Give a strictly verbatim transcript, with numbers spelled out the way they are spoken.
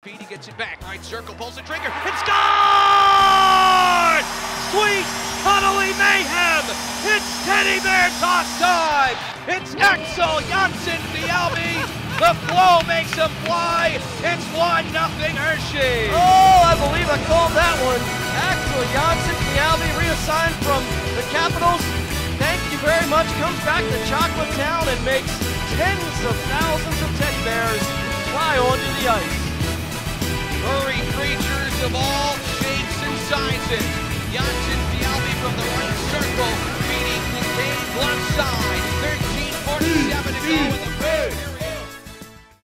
speed, he gets it back. Right circle, pulls the trigger, and scores! Sweet Connolly mayhem! It's Teddy Bear toss time! It's Axel Janssen Fialbi! The flow makes him fly! It's one nothing Hershey! Oh, I believe I called that one. Axel Janssen Fialbi reassigned from the Capitals. Thank you very much. Comes back to Chocolate Town and makes tens of thousands of teddy bears fly onto the ice. Furry creatures of all shapes and sizes. Janssen Fialbi from the right circle, beating the Dave left side. thirteen forty-seven to go in the